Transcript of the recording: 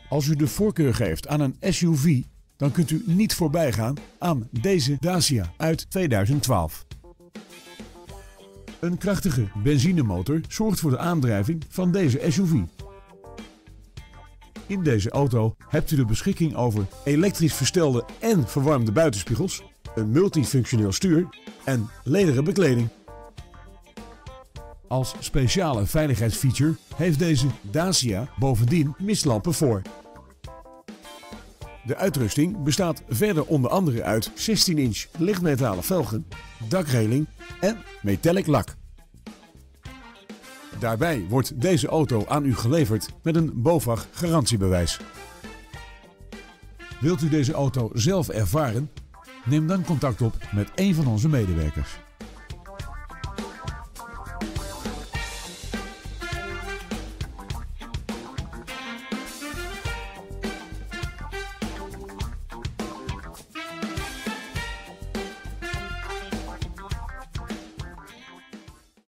Als u de voorkeur geeft aan een SUV, dan kunt u niet voorbij gaan aan deze Dacia uit 2012. Een krachtige benzinemotor zorgt voor de aandrijving van deze SUV. In deze auto hebt u de beschikking over elektrisch verstelde en verwarmde buitenspiegels, een multifunctioneel stuur en lederen bekleding. Als speciale veiligheidsfeature heeft deze Dacia bovendien mistlampen voor. De uitrusting bestaat verder onder andere uit 16-inch lichtmetalen velgen, dakreling en metallic lak. Daarbij wordt deze auto aan u geleverd met een BOVAG garantiebewijs. Wilt u deze auto zelf ervaren? Neem dan contact op met een van onze medewerkers.